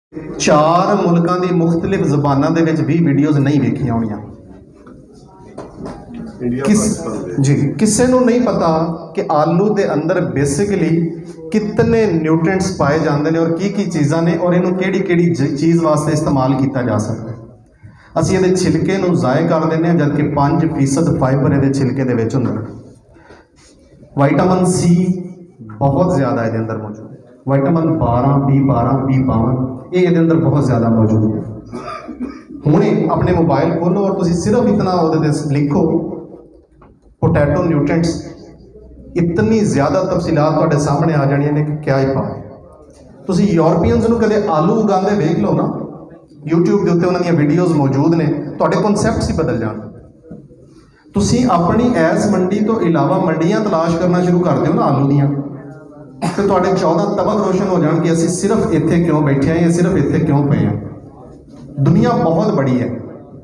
चार मुल्कों की मुख्तलिफ जबानों के भी वीडियोज़ नहीं वेखिया होनिया। किसी को नहीं पता कि आलू के अंदर बेसिकली कितने न्यूट्रेंट्स पाए जाते हैं और की चीज़ां ने और इनू केड़ी चीज़ वास्ते इस्तेमाल किया जा सकता है। असी ये छिलके नू ज़ाय कर दें जबकि 5% फाइबर ये छिलके दे विच हुंदा। विटामिन सी बहुत ज़्यादा ये अंदर मौजूद है। विटामिन 12 B12 B52 ये अंदर बहुत ज़्यादा मौजूद है। हुणे अपने मोबाइल खोलो और तुसीं सिर्फ इतना उहदे लिखो पोटैटो न्यूट्रेंट्स, इतनी ज़्यादा तफसीलात तुहाडे सामने आ जानियां ने कि क्या ही पाए। तुसीं यूरोपीयंस नूं कदे आलू उगांदे वेख लो ना, यूट्यूब के उत्ते उन्हां दीयां वीडियोज़ मौजूद ने, तुहाडे कॉन्सैप्ट्स ही बदल जाण। तुसीं अपनी ऐस मंडी तो इलावा मंडियां तलाश करना शुरू कर दिओ ना आलू दीयां, तो तुहाडे 14 तबक रोशन हो जाण कि असीं सिर्फ इत्थे क्यों बैठे हैं, सिर्फ इत्थे क्यों पे हैं। दुनिया बहुत बड़ी है,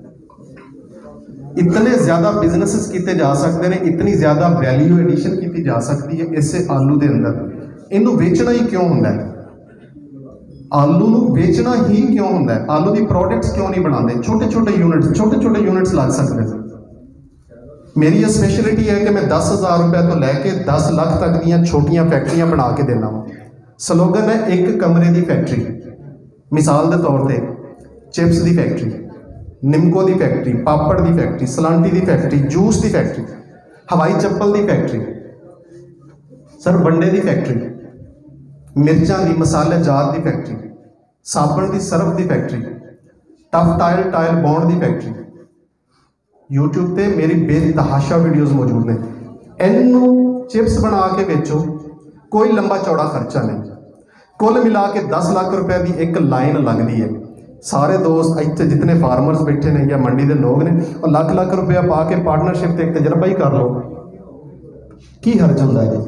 इतने ज़्यादा बिजनेसिस किए जा सकते हैं, इतनी ज़्यादा वैल्यू एडिशन की जा सकती है इस आलू के अंदर। इनू बेचना ही क्यों होंदा है, आलू नू बेचना ही क्यों होंदा है, आलू की प्रोडक्ट्स क्यों नहीं बनाते, छोटे छोटे यूनिट्स लग सकते हैं। मेरी ये स्पेशलिटी है कि मैं 10,000 रुपये तो लैके 10 लाख तक दीयां छोटियां फैक्ट्रियां बना के देना वा। स्लोगन है एक कमरे की फैक्ट्री। मिसाल के तौर पर चिप्स की फैक्ट्री, निमको की फैक्ट्री, पापड़ की फैक्ट्री, सलांटी की फैक्ट्री, जूस की फैक्ट्री, हवाई चप्पल की फैक्ट्री, सर वंडे की फैक्ट्री, मिर्चां की मसाले जार की फैक्ट्री, साबण की सर्फ की फैक्ट्री, टफ टाइल बॉन्ड की फैक्ट्री। यूट्यूब पे मेरी बेतहाशा वीडियोज़ मौजूद ने। इनू चिप्स बना के बेचो, कोई लंबा चौड़ा खर्चा नहीं, कुल मिला के 10 लाख रुपए की एक लाइन लगती है। सारे दोस्त इतने जितने फार्मर्स बैठे ने या मंडी के लोग ने और लाख रुपया पा के पार्टनरशिप से एक तजर्बा ही कर लो, की हर्ज होंदा है।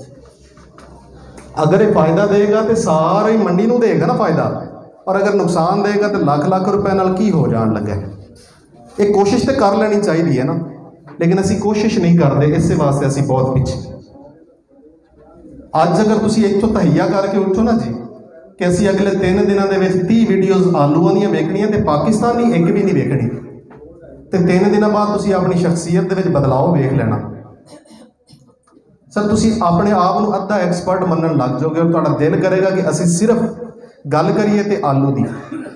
अगर ये फायदा देगा तो सारी मंडी को देगा ना फायदा, और अगर नुकसान देगा तो लाख रुपए नाल की हो जान लगे। एक कोशिश तो कर लेनी चाहिए है ना, लेकिन असी कोशिश नहीं करते, इस वास्ते असी बहुत पीछे। अज अगर तुम इतों तहैया करके उठो ना जी कि असी अगले 3 दिनों के 30 वीडियोज़ आलूआं दी वेखनियां तो पाकिस्तानी एक भी नहीं वेखनी, तो 3 दिन बाद तुम अपनी शख्सियत के बदलाव वेख लेना। सर तुम अपने आप को अद्धा एक्सपर्ट मनन लग जाओगे और तुहाडा दिल करेगा कि असी सिर्फ गल करिए तो आलू की।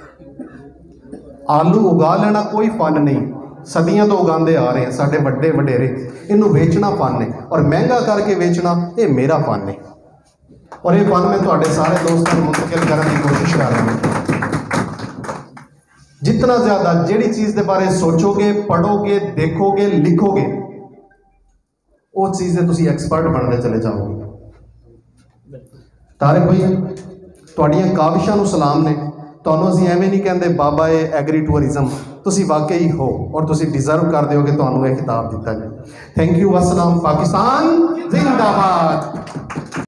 आलू उगा लेना कोई फन नहीं, सदियों तो उगाते आ रहे हैं साडे वड्डे वडेरे। इनू बेचना फन है और महंगा करके बेचना ये मेरा फन है, और ये फन मैं तुहाडे सारे दोस्तों को मुंतकिल करने की कोशिश कर रहा हूँ। जितना ज़्यादा जिहड़ी चीज़ के बारे सोचोगे, पढ़ोगे, देखोगे, लिखोगे, वो चीज़ें तुसीं एक्सपर्ट बनते चले जाओगे। तारिक भाई तुहाड़ियां काविशां नूं सलाम ने। तुहानूं असीं एवें नहीं कहते बाबा ए एग्री टूरिज्म, तुसीं वाकई हो और तुसीं डिजर्व करते हो कि तुहानूं यह खिताब दिता जाए। Thank you. अस्सलाम। पाकिस्तान जिंदाबाद।